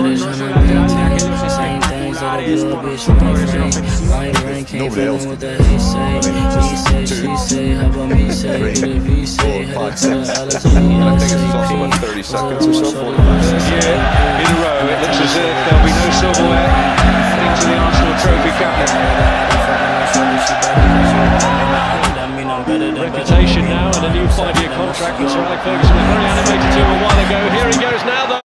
Shorty tryna maintain same things that I do, bitch, like my brain can't follow what the he say. He say, she say, how about me say? Get a V say, had to tell Alex, I think it's also about 30 seconds or so. Yeah, in a row. It looks as if there'll be no silverware heading to the Arsenal Trophy Cup. Reputation now and a new 5-year contract with Sir Alex Ferguson.